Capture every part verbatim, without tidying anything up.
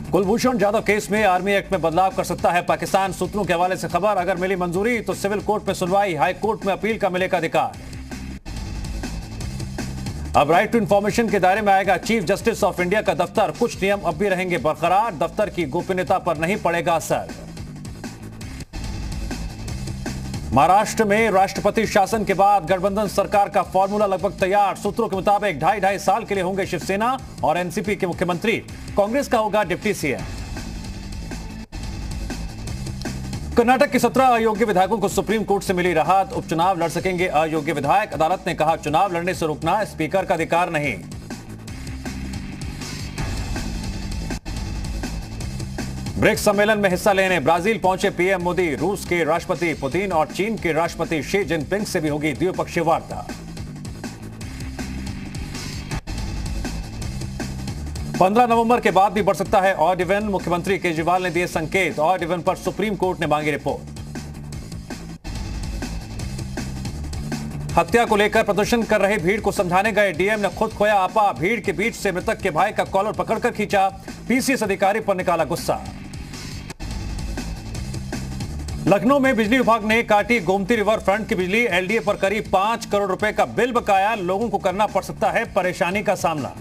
Kulbhushan Jadhav case में army act में बदलाव कर सकता है पाकिस्तान। सूत्रों के हवाले से खबर, अगर मिली मंजूरी तो सिविल कोर्ट में सुनवाई, हाई कोर्ट में अपील का मिलेगा अधिकार। अब राइट टू इंफॉर्मेशन के दायरे में आएगा चीफ जस्टिस ऑफ इंडिया का दफ्तर। कुछ नियम अब भी रहेंगे बरकरार, दफ्तर की गोपनीयता पर नहीं पड़ेगा असर। महाराष्ट्र में राष्ट्रपति शासन के बाद गठबंधन सरकार का फॉर्मूला लगभग तैयार। सूत्रों के मुताबिक ढाई ढाई साल के लिए होंगे शिवसेना और एनसीपी के मुख्यमंत्री, कांग्रेस का होगा डिप्टी सीएम। कर्नाटक के सत्रह अयोग्य विधायकों को सुप्रीम कोर्ट से मिली राहत, उपचुनाव लड़ सकेंगे अयोग्य विधायक। अदालत ने कहा चुनाव लड़ने से रोकना स्पीकर का अधिकार नहीं। ब्रिक्स सम्मेलन में हिस्सा लेने ब्राजील पहुंचे पीएम मोदी। रूस के राष्ट्रपति पुतिन और चीन के राष्ट्रपति शी जिनपिंग से भी होगी द्विपक्षीय वार्ता। पंद्रह नवंबर के बाद भी बढ़ सकता है ऑड इवन, मुख्यमंत्री केजरीवाल ने दिए संकेत। ऑड इवन पर सुप्रीम कोर्ट ने मांगी रिपोर्ट। हत्या को लेकर प्रदर्शन कर रहे भीड़ को समझाने गए डीएम ने खुद खोया आपा। भीड़ के बीच से मृतक के भाई का कॉलर पकड़कर खींचा, पीसीएस अधिकारी पर निकाला गुस्सा। लखनऊ में बिजली विभाग ने काटी गोमती रिवर फ्रंट की बिजली, एलडीए पर करीब पांच करोड़ रुपए का बिल बकाया। लोगों को करना पड़ सकता है परेशानी का सामना।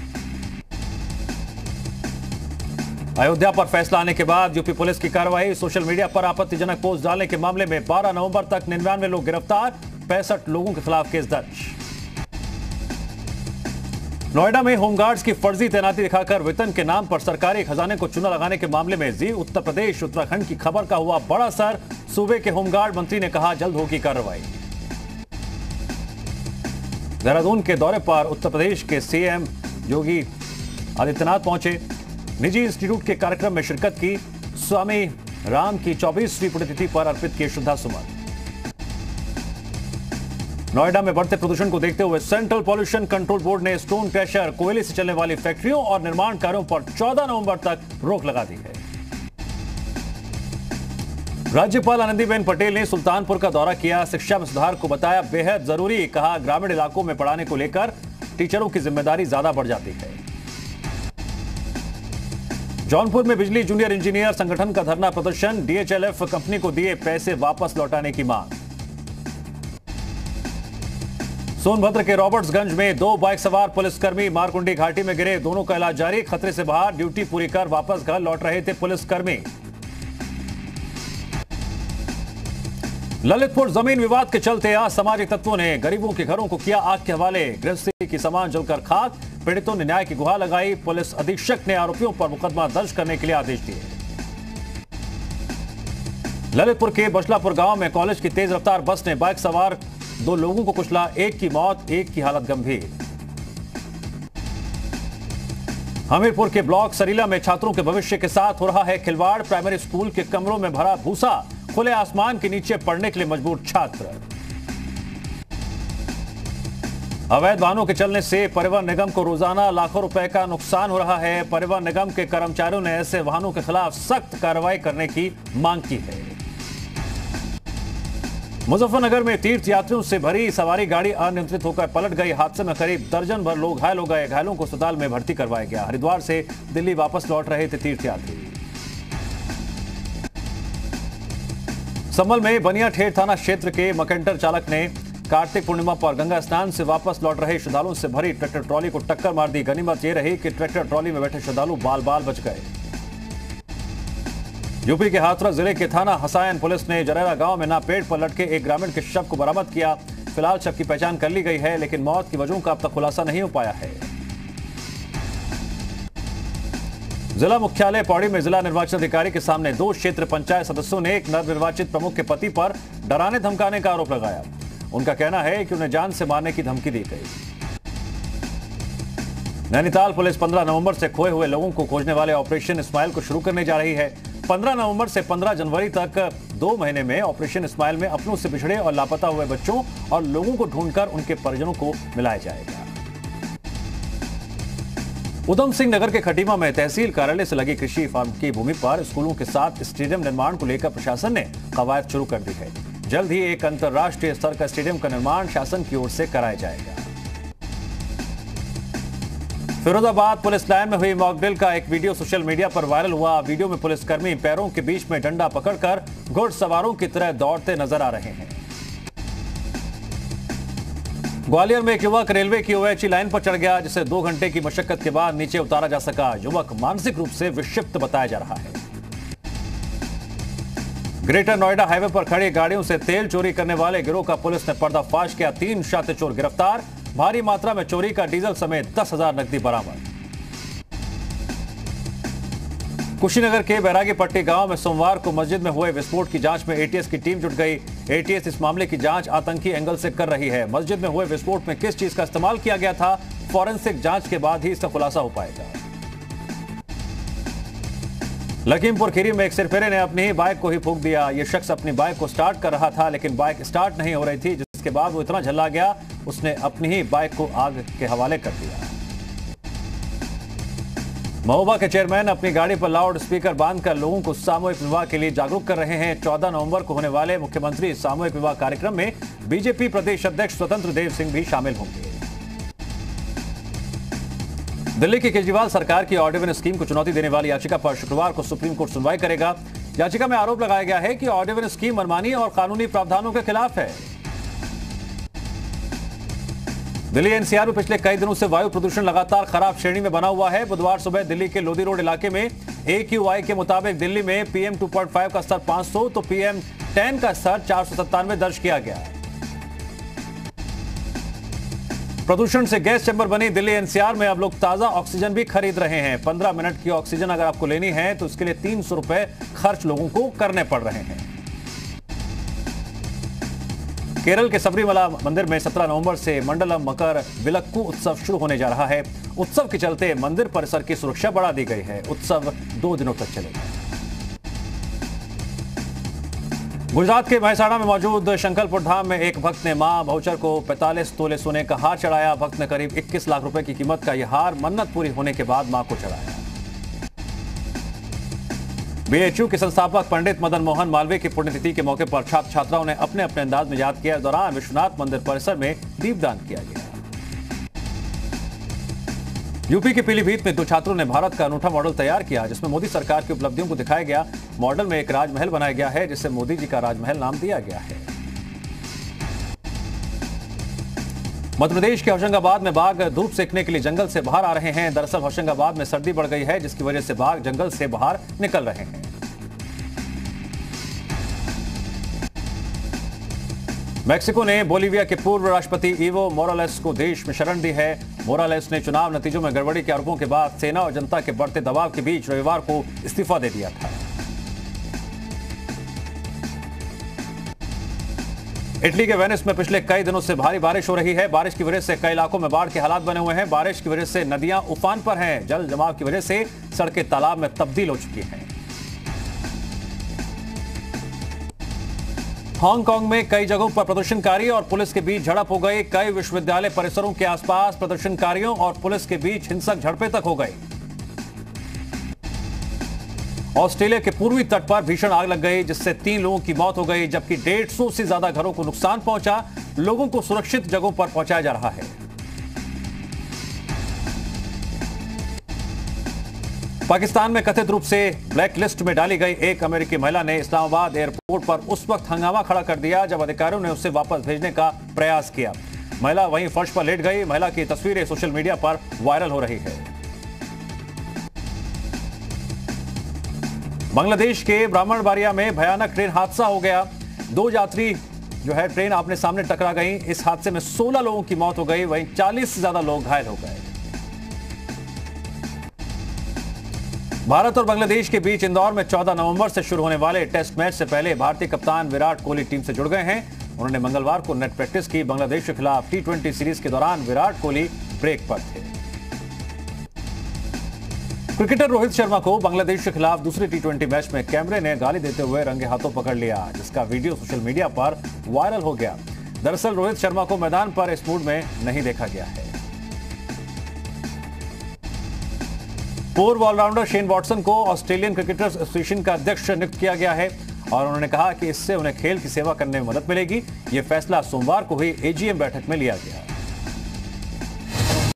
अयोध्या पर फैसला आने के बाद यूपी पुलिस की कार्रवाई। सोशल मीडिया पर आपत्तिजनक पोस्ट डालने के मामले में बारह नवंबर तक निन्यानवे लोग गिरफ्तार, पैंसठ लोगों के खिलाफ केस दर्ज। नोएडा में होमगार्ड्स की फर्जी तैनाती दिखाकर वेतन के नाम पर सरकारी खजाने को चूना लगाने के मामले में जी उत्तर प्रदेश उत्तराखंड की खबर का हुआ बड़ा असर। सूबे के होमगार्ड मंत्री ने कहा जल्द होगी कार्रवाई। देहरादून के दौरे पर उत्तर प्रदेश के सीएम योगी आदित्यनाथ पहुंचे। निजी इंस्टीट्यूट के कार्यक्रम में शिरकत की। स्वामी राम की चौबीसवीं पुण्यतिथि पर अर्पित किए श्रद्धा सुमन। नोएडा में बढ़ते प्रदूषण को देखते हुए सेंट्रल पॉल्यूशन कंट्रोल बोर्ड ने स्टोन क्रशर, कोयले से चलने वाली फैक्ट्रियों और निर्माण कार्यों पर चौदह नवंबर तक रोक लगा दी है। राज्यपाल आनंदीबेन पटेल ने सुल्तानपुर का दौरा किया। शिक्षा में सुधार को बताया बेहद जरूरी। कहा ग्रामीण इलाकों में पढ़ाने को लेकर टीचरों की जिम्मेदारी ज्यादा बढ़ जाती है। जौनपुर में बिजली जूनियर इंजीनियर संगठन का धरना प्रदर्शन, डीएचएलएफ कंपनी को दिए पैसे वापस लौटाने की मांग। सोनभद्र के रॉबर्ट्सगंज में दो बाइक सवार पुलिसकर्मी मारकुंडी घाटी में गिरे, दोनों का इलाज जारी। खतरे से बाहर ड्यूटी पूरी कर वापस घर लौट रहे थे पुलिसकर्मी। ललितपुर जमीन विवाद के चलते असामाजिक तत्वों ने गरीबों के घरों को किया आग के हवाले। गृहस्थी की सामान जलकर खाक, पीड़ितों ने न्याय की गुहार लगाई। पुलिस अधीक्षक ने आरोपियों पर मुकदमा दर्ज करने के लिए आदेश दिए। ललितपुर के बचलापुर गांव में कॉलेज की तेज रफ्तार बस ने बाइक सवार दो लोगों को कुचला, एक की मौत, एक की हालत गंभीर। हमीरपुर के ब्लॉक सरीला में छात्रों के भविष्य के साथ हो रहा है खिलवाड़। प्राइमरी स्कूल के कमरों में भरा भूसा, खुले आसमान के नीचे पढ़ने के लिए मजबूर छात्र। अवैध वाहनों के चलने से परिवहन निगम को रोजाना लाखों रुपए का नुकसान हो रहा है। परिवहन निगम के कर्मचारियों ने ऐसे वाहनों के खिलाफ सख्त कार्रवाई करने की मांग की है। मुजफ्फरनगर में तीर्थ यात्रियों से भरी सवारी गाड़ी अनियंत्रित होकर पलट गई। हादसे में करीब दर्जन भर लोग घायल हो गए। घायलों को अस्पताल में भर्ती करवाया गया। हरिद्वार से दिल्ली वापस लौट रहे थे तीर्थ यात्री। संभल में बनियाठेड़ थाना क्षेत्र के मकेंटर चालक ने कार्तिक पूर्णिमा पर गंगा स्नान से वापस लौट रहे श्रद्धालुओं से भरी ट्रैक्टर ट्रॉली को टक्कर मार दी। गनीमत यह रही कि ट्रैक्टर ट्रॉली में बैठे श्रद्धालु बाल बाल बच गए। यूपी के हाथरस जिले के थाना हसायन पुलिस ने जरेरा गांव में नापेड़ पर लटके एक ग्रामीण के शव को बरामद किया। फिलहाल शव की पहचान कर ली गई है, लेकिन मौत की वजहों का अब तक खुलासा नहीं हो पाया है। जिला मुख्यालय पौड़ी में जिला निर्वाचन अधिकारी के सामने दो क्षेत्र पंचायत सदस्यों ने एक नवनिर्वाचित प्रमुख के पति पर डराने धमकाने का आरोप लगाया। उनका कहना है कि उन्हें जान से मारने की धमकी दी गई। नैनीताल पुलिस पंद्रह नवंबर से खोए हुए लोगों को खोजने वाले ऑपरेशन स्माइल को शुरू करने जा रही है। पंद्रह नवंबर से पंद्रह जनवरी तक दो महीने में ऑपरेशन स्माइल में अपनों से बिछड़े और लापता हुए बच्चों और लोगों को ढूंढकर उनके परिजनों को मिलाया जाएगा। उधम सिंह नगर के खटीमा में तहसील कार्यालय से लगी कृषि फार्म की भूमि पर स्कूलों के साथ स्टेडियम निर्माण को लेकर प्रशासन ने कवायद शुरू कर दी है। जल्द ही एक अंतर्राष्ट्रीय स्तर का स्टेडियम का निर्माण शासन की ओर से कराया जाएगा। फिरोजाबाद पुलिस लाइन में हुई मॉकड्रिल का एक वीडियो सोशल मीडिया पर वायरल हुआ। वीडियो में पुलिसकर्मी पैरों के बीच में डंडा पकड़कर घुड़सवारों की तरह दौड़ते नजर आ रहे हैं। ग्वालियर में एक युवक रेलवे की ओएचई लाइन पर चढ़ गया, जिसे दो घंटे की मशक्कत के बाद नीचे उतारा जा सका। युवक मानसिक रूप से विक्षिप्त बताया जा रहा है। ग्रेटर नोएडा हाईवे पर खड़ी गाड़ियों से तेल चोरी करने वाले गिरोह का पुलिस ने पर्दाफाश किया। तीन शातिर चोर गिरफ्तार। भारी मात्रा में चोरी का डीजल समेत दस हजार नकदी बरामद। कुशीनगर के बैरागी पट्टी गांव में सोमवार को मस्जिद में हुए विस्फोट की जांच में एटीएस की टीम जुट गई। एटीएस इस मामले की जांच आतंकी एंगल से कर रही है। मस्जिद में हुए विस्फोट में किस चीज का इस्तेमाल किया गया था, फॉरेंसिक जांच के बाद ही इसका खुलासा हो पाएगा। लखीमपुर खीरी में एक सिरफिरे ने अपनी ही बाइक को ही फूंक दिया। यह शख्स अपनी बाइक को स्टार्ट कर रहा था, लेकिन बाइक स्टार्ट नहीं हो रही थी, जिसके बाद वो इतना झल्ला गया उसने अपनी ही बाइक को आग के हवाले कर दिया। महोबा के चेयरमैन अपनी गाड़ी पर लाउड स्पीकर बांधकर लोगों को सामूहिक विवाह के लिए जागरूक कर रहे हैं। चौदह नवंबर को होने वाले मुख्यमंत्री सामूहिक विवाह कार्यक्रम में बीजेपी प्रदेश अध्यक्ष स्वतंत्र देव सिंह भी शामिल होंगे। दिल्ली की केजरीवाल सरकार की ऑड इवन स्कीम को चुनौती देने वाली याचिका पर शुक्रवार को सुप्रीम कोर्ट सुनवाई करेगा। याचिका में आरोप लगाया गया है कि ऑड इवन स्कीम मनमानी और कानूनी प्रावधानों के खिलाफ है। दिल्ली एनसीआर में पिछले कई दिनों से वायु प्रदूषण लगातार खराब श्रेणी में बना हुआ है। बुधवार सुबह दिल्ली के लोधी रोड इलाके में एक्यूआई के मुताबिक दिल्ली में पीएम टू पॉइंट फाइव का स्तर पाँच सौ तो पीएम टेन का स्तर चार सौ सत्तानवे दर्ज किया गया। प्रदूषण से गैस चैम्बर बनी दिल्ली एनसीआर में अब लोग ताजा ऑक्सीजन भी खरीद रहे हैं। पंद्रह मिनट की ऑक्सीजन अगर आपको लेनी है तो इसके लिए तीन सौ रुपए खर्च लोगों को करने पड़ रहे हैं। केरल के सबरीमला मंदिर में सत्रह नवंबर से मंडलम मकर विलक्कू उत्सव शुरू होने जा रहा है। उत्सव के चलते मंदिर परिसर की सुरक्षा बढ़ा दी गई है। उत्सव दो दिनों तक चलेगा। गुजरात के महसाणा में मौजूद शंकरपुर धाम में एक भक्त ने मां बहुचर को पैंतालीस तोले सोने का हार चढ़ाया। भक्त ने करीब इक्कीस लाख रुपए की कीमत का यह हार मन्नत पूरी होने के बाद मां को चढ़ाया। बीएचयू के संस्थापक पंडित मदन मोहन मालवीय की पुण्यतिथि के मौके पर छात्र छात्राओं ने अपने अपने अंदाज में याद किया। इस दौरान विश्वनाथ मंदिर परिसर में दीपदान किया गया। यूपी के पीलीभीत में दो छात्रों ने भारत का अनूठा मॉडल तैयार किया, जिसमें मोदी सरकार की उपलब्धियों को दिखाया गया। मॉडल में एक राजमहल बनाया गया है, जिसे मोदी जी का राजमहल नाम दिया गया है। मध्य प्रदेश के होशंगाबाद में बाघ धूप सेकने के लिए जंगल से बाहर आ रहे हैं। दरअसल होशंगाबाद में सर्दी बढ़ गई है, जिसकी वजह से बाघ जंगल से बाहर निकल रहे हैं। मेक्सिको ने बोलीविया के पूर्व राष्ट्रपति इवो मोरालेस को देश में शरण दी है। मोरालेस ने चुनाव नतीजों में गड़बड़ी के आरोपों के बाद सेना और जनता के बढ़ते दबाव के बीच रविवार को इस्तीफा दे दिया था। इटली के वेनिस में पिछले कई दिनों से भारी बारिश हो रही है। बारिश की वजह से कई इलाकों में बाढ़ के हालात बने हुए हैं। बारिश की वजह से नदियां उफान पर हैं। जल जमाव की वजह से सड़कें तालाब में तब्दील हो चुकी हैं। हांगकांग में कई जगहों पर प्रदर्शनकारी और पुलिस के बीच झड़प हो गई। कई विश्वविद्यालय परिसरों के आसपास प्रदर्शनकारियों और पुलिस के बीच हिंसक झड़पें तक हो गई। ऑस्ट्रेलिया के पूर्वी तट पर भीषण आग लग गई, जिससे तीन लोगों की मौत हो गई, जबकि डेढ़ सौ से ज्यादा घरों को नुकसान पहुंचा। लोगों को सुरक्षित जगहों पर पहुंचाया जा रहा है। पाकिस्तान में कथित रूप से ब्लैक लिस्ट में डाली गई एक अमेरिकी महिला ने इस्लामाबाद एयरपोर्ट पर उस वक्त हंगामा खड़ा कर दिया जब अधिकारियों ने उसे वापस भेजने का प्रयास किया। महिला वहीं फर्श पर लेट गई। महिला की तस्वीरें सोशल मीडिया पर वायरल हो रही है। बांग्लादेश के ब्राह्मणबाड़िया में भयानक ट्रेन हादसा हो गया। दो यात्री जो है ट्रेन आमने सामने टकरा गई। इस हादसे में सोलह लोगों की मौत हो गई, वहीं चालीस से ज्यादा लोग घायल हो गए। भारत और बांग्लादेश के बीच इंदौर में चौदह नवंबर से शुरू होने वाले टेस्ट मैच से पहले भारतीय कप्तान विराट कोहली टीम से जुड़ गए हैं। उन्होंने मंगलवार को नेट प्रैक्टिस की। बांग्लादेश के खिलाफ टी ट्वेंटी सीरीज के दौरान विराट कोहली ब्रेक पर थे। क्रिकेटर रोहित शर्मा को बांग्लादेश के खिलाफ दूसरे टी ट्वेंटी मैच में कैमरे ने गाली देते हुए रंगे हाथों पकड़ लिया, जिसका वीडियो सोशल मीडिया पर वायरल हो गया। दरअसल रोहित शर्मा को मैदान पर इस मूड में नहीं देखा गया है। पूर्व ऑलराउंडर शेन वॉटसन को ऑस्ट्रेलियन क्रिकेटर्स एसोसिएशन का अध्यक्ष नियुक्त किया गया है और उन्होंने कहा कि इससे उन्हें खेल की सेवा करने में मदद मिलेगी। यह फैसला सोमवार को हुई एजीएम बैठक में लिया गया।